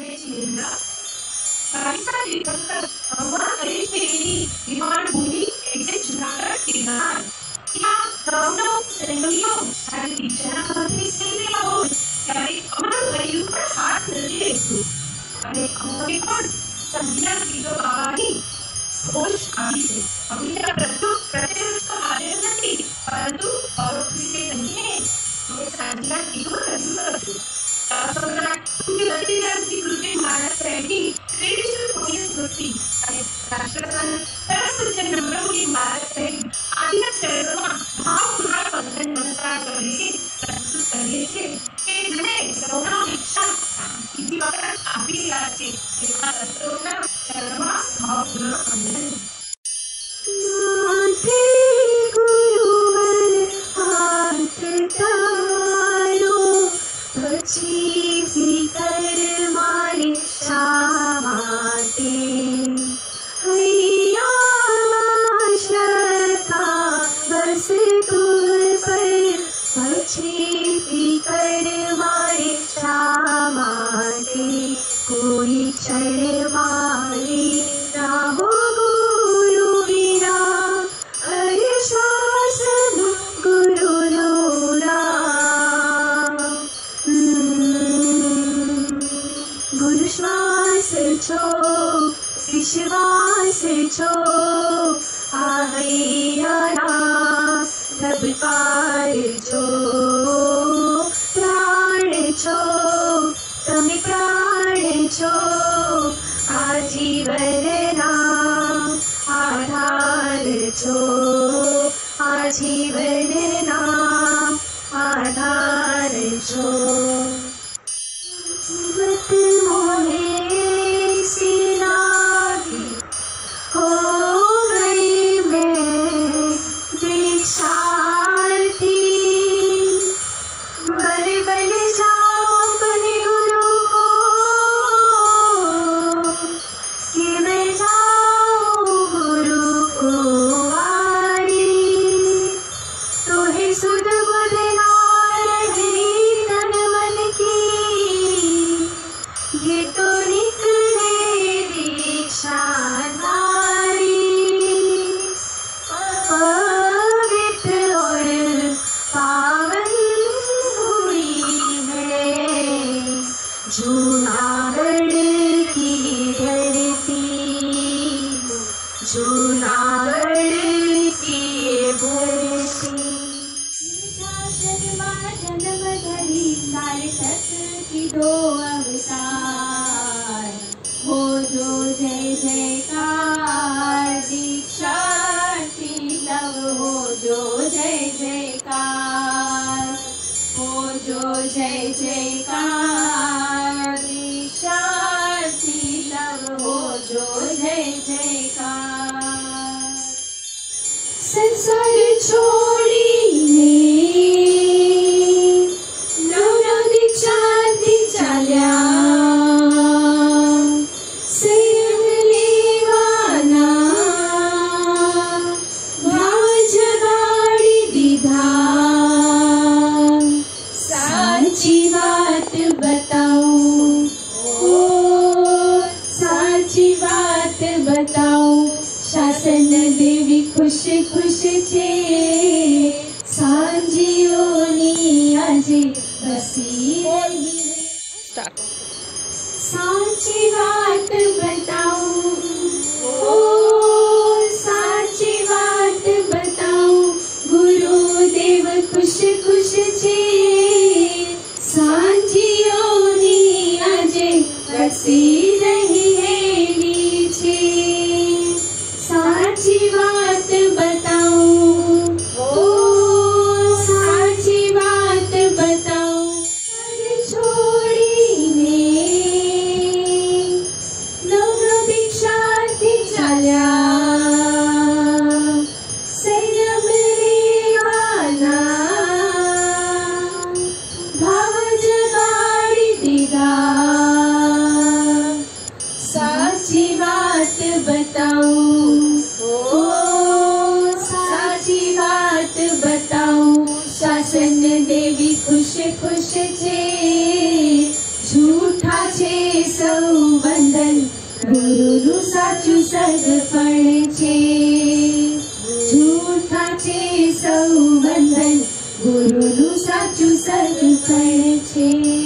जय जिनेंद्र परिसर दीपंकर भगवान गणेश देवी विमान भूमि एग्जिट जूनागढ़ किनार या राउंडो सेरेमनियों शादी जन भक्ति सेलियो यानी अमर वैयु पर हाथ रखे अरे अमोरी पर संज्ञा की तो बाबानी होश आदि से अभिनय प्रत्युत का हारे नहीं परंतु और किसी नहीं है ये संज्ञा की तो रजू सोना की लड़कियां की कृति मानस रहेगी ट्रेडिशनल पुलिस वृत्ति राष्ट्रसन परंतु जन्मों की मानस रहेगी आदि शरीरों में भावपूर्ण पंखन नमस्कार करने प्रस्तुत करने से के जिन्हें करोना इच्छा किसी वक्त आदि राशि एक करोना शर्मा भावपूर्ण पंखन माथे गुरुवर हाथ तारो પછી ફિકર મારી શા માટે હૈયા શ્રદ્ધા બસ તુર પર પછી ફિકર મારી શા માટે કોઈ ક્ષણ મારી રાહો ગુરુ વિના હર શ્વાસ ગુરુનો श्वास छो विश्वास छो आवेरा तब पार छो प्राण छो तमे प्राण छो आजीवन नाम आधार छो आजीवन नाम आधार छो जीवत मोहे सिनागी हो गई मैं दीक्षार्थी बल बल जाओ अपने गुरु को कि मैं जाऊँ गुरु को आरी तो है सुध बुध ये तो निकले दीक्षाधारी पवित्र और पावन हुई है जूनागढ़ की धरती जूनागढ़ की धरती शर्मा जन्म धरी सार्थक की दो अवतार हो जो जय जयकार दीक्षार्थी तब हो जो जय जयकार हो जो जय जयकार दीक्षार्थी तब हो जो जय जयकार संसार छोड़ीने नवना दीक्षार्थी चाल्या संयम लेवाना भाव जगाड़ी दीधा साची बात बताऊं ओ साची बात बताऊं शासन देवी खुश खुश छे सांजीओनी आजे बसी रही साची बात बताऊं ओ साची बात बताऊं गुरुदेव खुश खुश छे सांजीओनी आजे बसी रही हेली छे साची बात बताऊं ओ साची बात बताऊं छोड़ीने नवनो दीक्षार्थी चाल्या संयम लेवाना भाव जगाड़ी दीधा સાચું સગપણ છે જૂઠા છે સૌ બંધન ગુરુનું સાચું સગપણ છે